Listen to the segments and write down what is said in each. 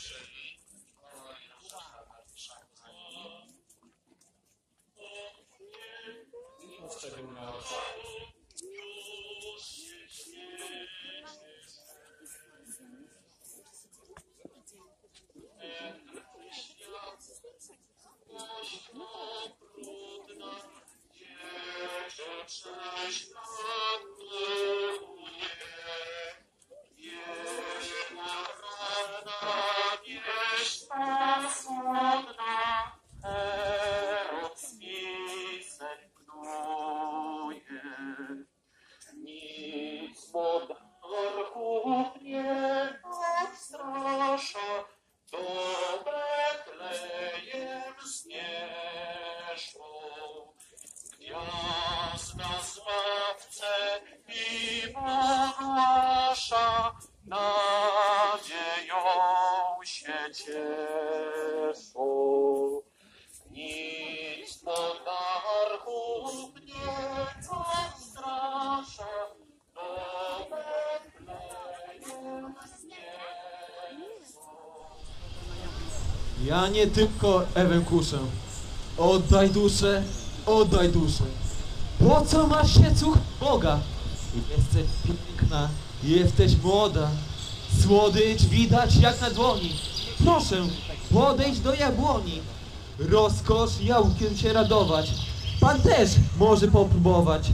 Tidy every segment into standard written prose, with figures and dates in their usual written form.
Ja nie tylko Ewę kuszę. Oddaj duszę, oddaj duszę. Po co masz się cuch Boga? Jesteś piękna, jesteś młoda. Słodycz widać jak na dłoni. Proszę, podejdź do jabłoni. Rozkosz jałkiem się radować. Pan też może popróbować.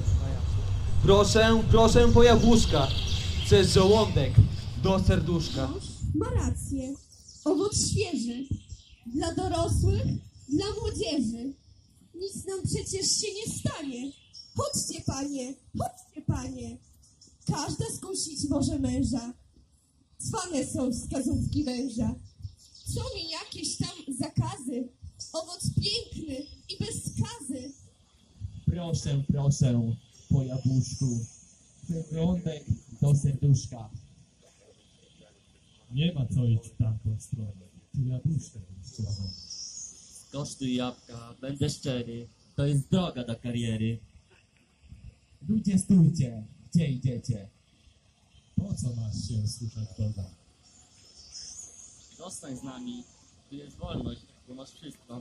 Proszę, proszę po jabłuszka. Przez żołądek do serduszka. Ma rację. Owoc świeży. Dla dorosłych, dla młodzieży. Nic nam przecież się nie stanie. Chodźcie, panie, chodźcie, panie. Każda skusić może męża. Cwane są wskazówki węża. Są mi jakieś tam zakazy. Owoc piękny i bez skazy. Proszę, proszę, po jabłuszku. Żołądek do serduszka. Nie ma co iść w tamtą stronę. Tu jabłuszkę słową. Kosztuj jabłka, będę szczery. To jest droga do kariery. Ludzie, stójcie. Gdzie idziecie? Po co masz się słuchać Boga? Zostań z nami. Tu jest wolność, tu masz wszystko.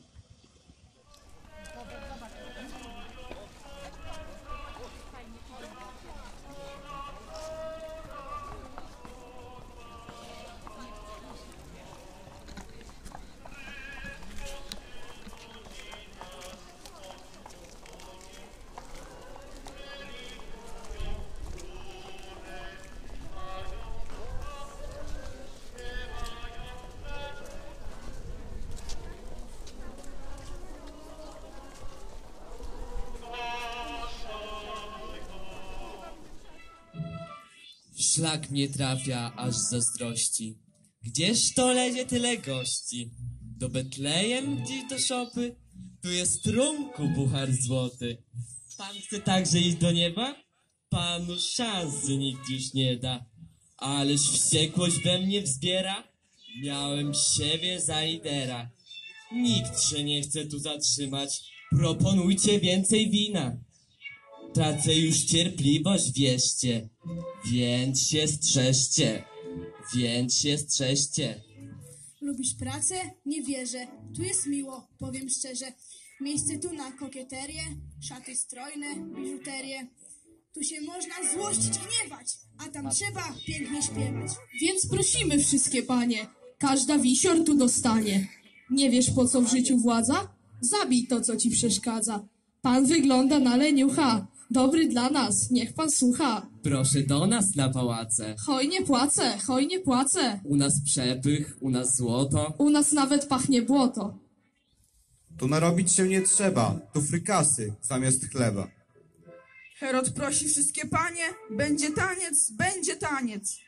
Szlak mnie trafia aż z zazdrości. Gdzież to lezie tyle gości? Do Betlejem, gdzieś do szopy? Tu jest trunku puchar złoty. Pan chce także iść do nieba? Panu szansy nikt już nie da. Ależ wściekłość we mnie wzbiera. Miałem siebie za lidera. Nikt się nie chce tu zatrzymać. Proponujcie więcej wina. Tracę już cierpliwość, wierzcie. Więc się strzeżcie. Więc się strzeżcie. Lubisz pracę? Nie wierzę. Tu jest miło, powiem szczerze. Miejsce tu na kokieterię, szaty strojne, biżuterię. Tu się można złościć, gniewać, a tam trzeba pięknie śpiewać. Więc prosimy wszystkie panie, każda wisior tu dostanie. Nie wiesz po co w życiu władza? Zabij to, co ci przeszkadza. Pan wygląda na leniucha. Dobry dla nas, niech pan słucha. Proszę do nas na pałace. Hojnie płacę, hojnie płacę. U nas przepych, u nas złoto. U nas nawet pachnie błoto. Tu narobić się nie trzeba, tu frykasy zamiast chleba. Herod prosi wszystkie panie, będzie taniec, będzie taniec.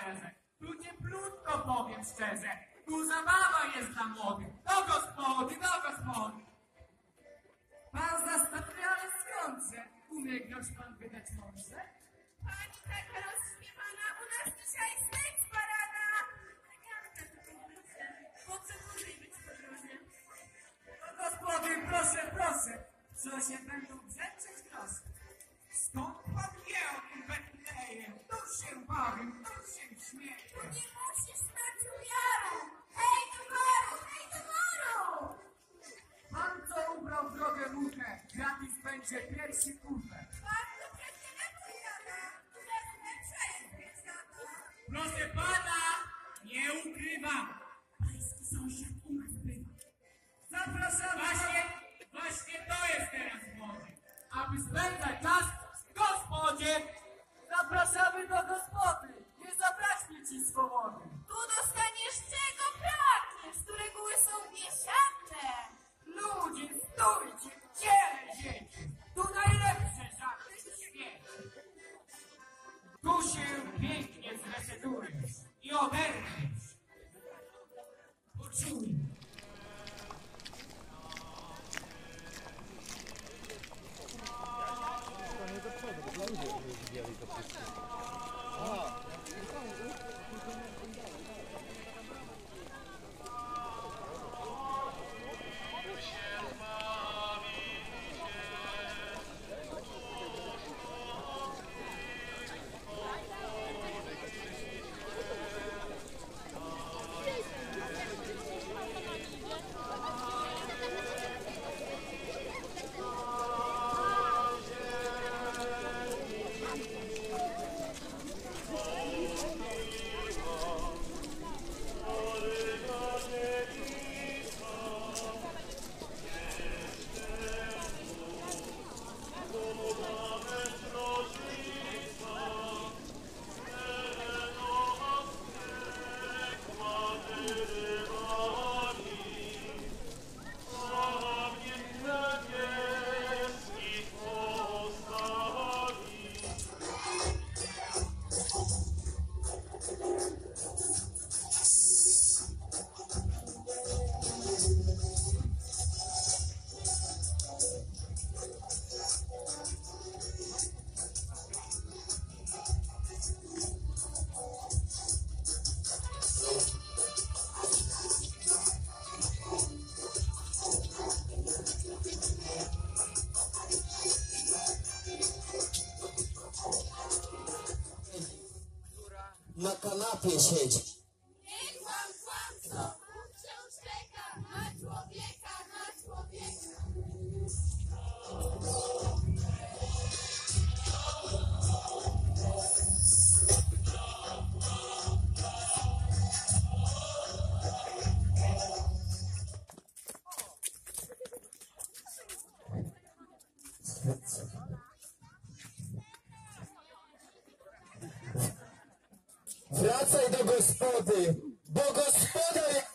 pasterze. Tu cieplutko, powiem szczerze. Tu zabawa jest dla młodych. Do gospody, do gospody. Pan zastawiale skądże. Umie grosz pan wydać mądrze? Pani taka rozśpiewana, u nas dzisiaj seks parada. Po co dłużej być w podróży? Do gospody, proszę, proszę. Co się będą brzeczeć, proszę. Skąd pan wie o tym Betlejem? Tu się bawię, tu się śmieję. Tu nie musisz stać ujarą. Hej do woru, hej do woru. Pan, co ubrał w drogę muchę, gratis będzie pierwszy kufę. Bardzo prezydent ujada. Lepsza jest pieczata. Proszę pana, nie ukrywam. Pański sąsiad u nas bywa. Zapraszamy. Właśnie to jest teraz młody. Aby spędzać czas w gospodzie. Zapraszamy do gospody. Nie zabraknie ci swobody. Tu dostaniesz czego pragniesz, tu reguły są mieszane. Ludzie, stójcie, ciele dzieci. Tu najlepsze żarty w świecie. Tu się pięknie zresetujesz i oderwiesz. Poczuj. Na kanapie siedzi. Nie kłam, kłamco, wciąż czeka na człowieka, na człowieka. Wracaj do gospody, bo gospoda jest...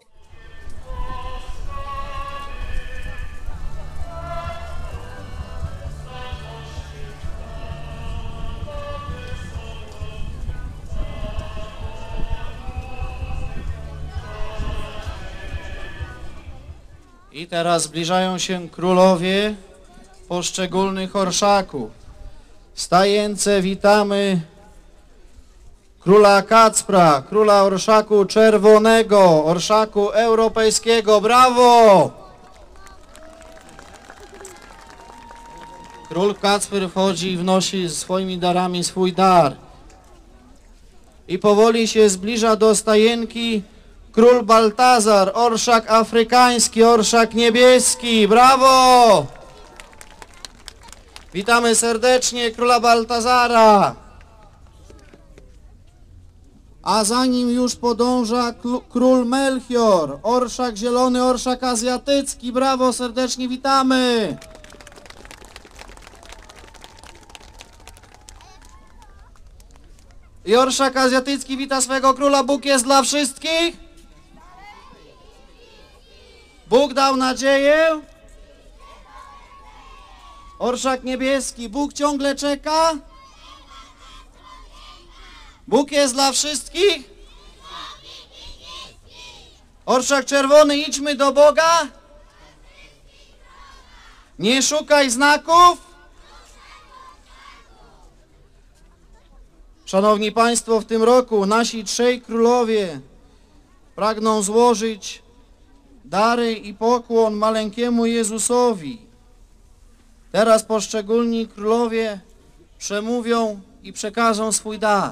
I teraz zbliżają się królowie poszczególnych orszaków. Stajence witamy króla Kacpra, króla orszaku czerwonego, orszaku europejskiego. Brawo! Król Kacper wchodzi i wnosi swoimi darami swój dar. I powoli się zbliża do stajenki król Baltazar, orszak afrykański, orszak niebieski. Brawo! Witamy serdecznie króla Baltazara. A za nim już podąża król Melchior, orszak zielony, orszak azjatycki. Brawo, serdecznie witamy. I orszak azjatycki wita swego króla. Bóg jest dla wszystkich. Bóg dał nadzieję. Orszak niebieski, Bóg ciągle czeka. Bóg jest dla wszystkich? Orszak czerwony, idźmy do Boga. Nie szukaj znaków. Szanowni Państwo, w tym roku nasi trzej królowie pragną złożyć dary i pokłon maleńkiemu Jezusowi. Teraz poszczególni królowie przemówią i przekażą swój dar.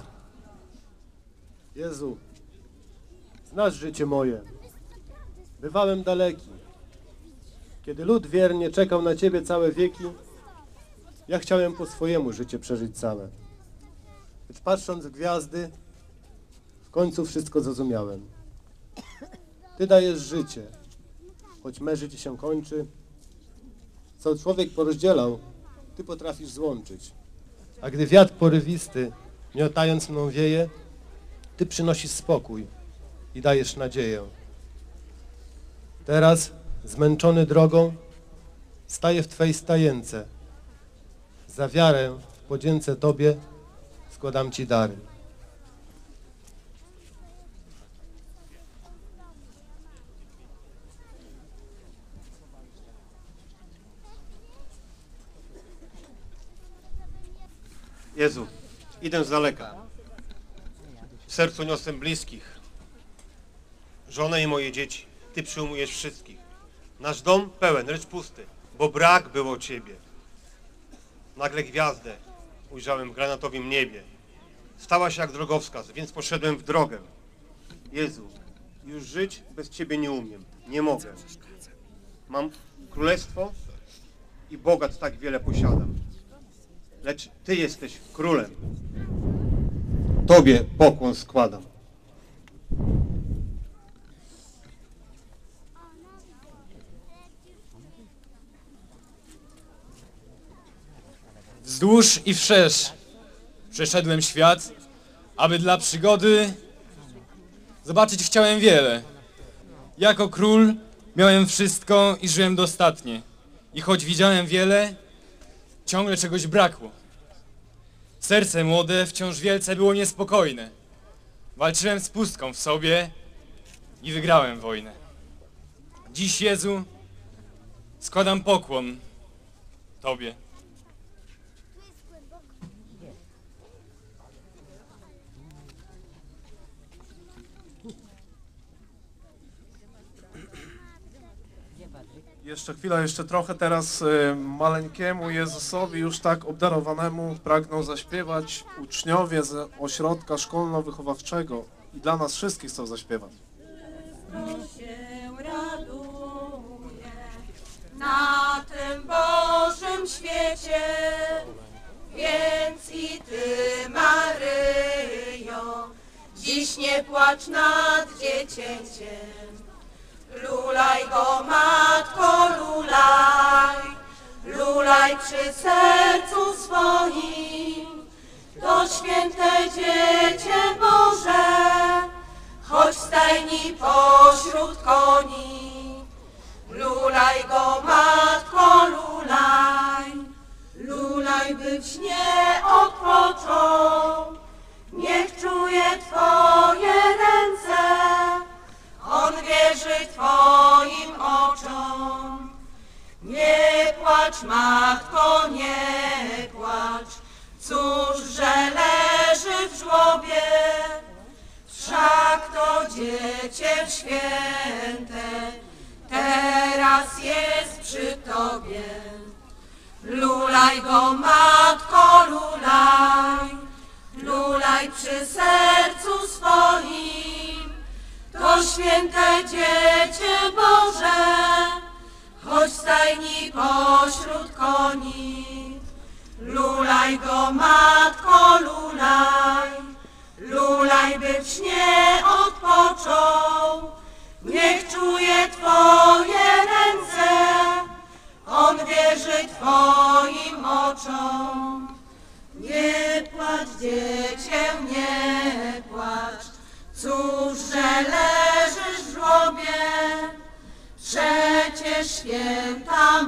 Jezu, znasz życie moje. Bywałem daleki. Kiedy lud wiernie czekał na Ciebie całe wieki, ja chciałem po swojemu życie przeżyć całe. Lecz patrząc w gwiazdy, w końcu wszystko zrozumiałem. Ty dajesz życie, choć me życie się kończy. Co człowiek porozdzielał, Ty potrafisz złączyć. A gdy wiatr porywisty, miotając mną wieje, Ty przynosisz spokój i dajesz nadzieję. Teraz, zmęczony drogą, staję w Twej stajence. Za wiarę w podzięce Tobie składam Ci dary. Jezu, idę z daleka. W sercu niosę bliskich. Żonę i moje dzieci. Ty przyjmujesz wszystkich. Nasz dom pełen, lecz pusty, bo brak było Ciebie. Nagle gwiazdę ujrzałem w granatowym niebie. Stała się jak drogowskaz, więc poszedłem w drogę. Jezu, już żyć bez Ciebie nie umiem, nie mogę. Mam królestwo i bogat tak wiele posiadam. Lecz Ty jesteś królem. Tobie pokłon składam. Wzdłuż i wszerz przeszedłem świat, aby dla przygody zobaczyć chciałem wiele. Jako król miałem wszystko i żyłem dostatnie. I choć widziałem wiele, ciągle czegoś brakło. Serce młode wciąż wielce było niespokojne. Walczyłem z pustką w sobie i wygrałem wojnę. Dziś, Jezu, składam pokłon Tobie. Jeszcze chwila, jeszcze trochę. Teraz maleńkiemu Jezusowi, już tak obdarowanemu, pragną zaśpiewać uczniowie z ośrodka szkolno-wychowawczego i dla nas wszystkich chcą zaśpiewać. Się raduje na tym Bożym świecie, więc i Ty, Maryjo, dziś nie płacz nad dziecięciem. Lulaj go, matko, lulaj, lulaj przy sercu swoim. To święte Dziecię Boże, choć w stajni pośród koni. Lulaj go, matko, lulaj, lulaj, by w śnie odpoczął. Niech czuje Twoje ręce, on wierzy Twoim oczom. Nie płacz, matko, nie płacz, cóż, że leży w żłobie, wszak to Dziecię święte teraz jest przy Tobie. Lulaj go, matko, lulaj, lulaj przy sercu swoim. To święte Dziecię Boże, choć w stajni pośród koni. Lulaj go, matko, lulaj, lulaj, by w śnie odpoczął. Niech czuje Twoje ręce, on wierzy Twoim oczom. Nie płacz, dziecię, nie płacz, cóż, że leżysz w żłobie, przecież święta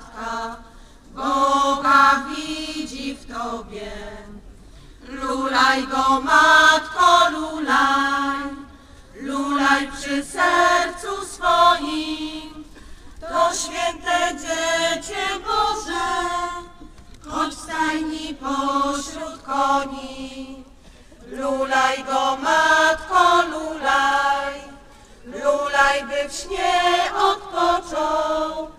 Matka Boga widzi w Tobie. Lulaj Lulaj go, matko, lulaj, lulaj przy sercu swoim. To święte Dziecię Boże, choć w stajni pośród koni. Lulaj go, matko, lulaj, lulaj, by w śnie odpoczął.